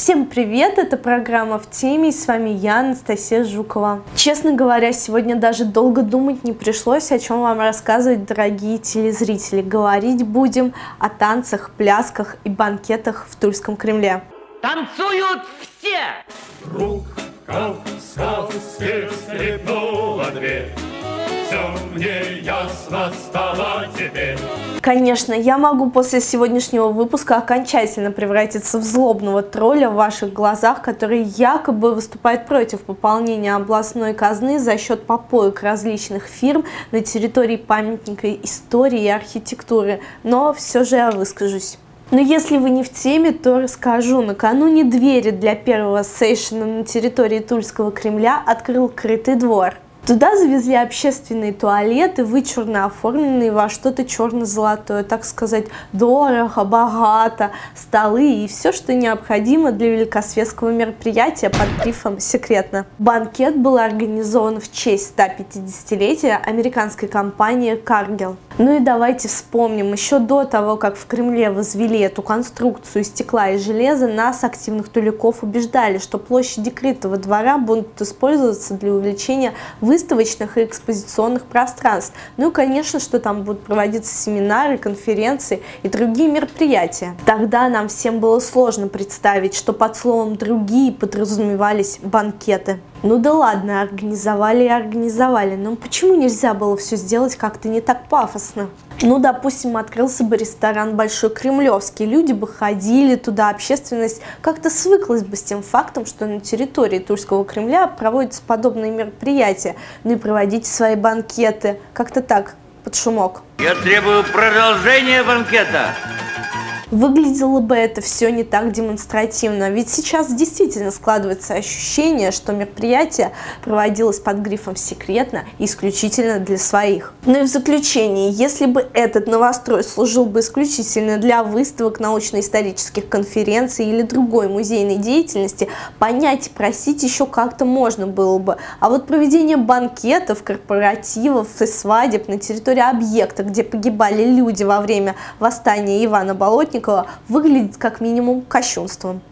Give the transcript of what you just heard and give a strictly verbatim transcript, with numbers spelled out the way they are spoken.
Всем привет! Это программа «В теме» и с вами я, Анастасия Жукова. Честно говоря, сегодня даже долго думать не пришлось, о чем вам рассказывать, дорогие телезрители. Говорить будем о танцах, плясках и банкетах в Тульском Кремле. Танцуют все! Вдруг, как в сказке, скрипнула дверь. Все мне ясно стало теперь. Конечно, я могу после сегодняшнего выпуска окончательно превратиться в злобного тролля в ваших глазах, который якобы выступает против пополнения областной казны за счет попоек различных фирм на территории памятника истории и архитектуры. Но все же я выскажусь. Но если вы не в теме, то расскажу. Накануне двери для первого сейшена на территории Тульского Кремля открыл крытый двор. Туда завезли общественные туалеты, вычурно оформленные во что-то черно-золотое, так сказать, дорого, богато, столы и все, что необходимо для великосветского мероприятия под грифом «Секретно». Банкет был организован в честь ста пятидесятилетия американской компании Cargill. Ну и давайте вспомним, еще до того, как в Кремле возвели эту конструкцию из стекла и железа, нас, активных туляков, убеждали, что площади крытого двора будут использоваться для увеличения выставочных и экспозиционных пространств. Ну и, конечно, что там будут проводиться семинары, конференции и другие мероприятия. Тогда нам всем было сложно представить, что под словом «другие» подразумевались банкеты. Ну да ладно, организовали и организовали, но почему нельзя было все сделать как-то не так пафосно? Ну, допустим, открылся бы ресторан Большой Кремлевский, люди бы ходили туда, общественность как-то свыклась бы с тем фактом, что на территории Тульского Кремля проводятся подобные мероприятия, ну и проводите свои банкеты, как-то так, под шумок. Я требую продолжения банкета. Выглядело бы это все не так демонстративно, ведь сейчас действительно складывается ощущение, что мероприятие проводилось под грифом «Секретно» и исключительно для своих. Ну и в заключение, если бы этот новострой служил бы исключительно для выставок, научно-исторических конференций или другой музейной деятельности, понять и просить еще как-то можно было бы. А вот проведение банкетов, корпоративов и свадеб на территории объекта, где погибали люди во время восстания Ивана Болотникова, выглядит как минимум кощунством.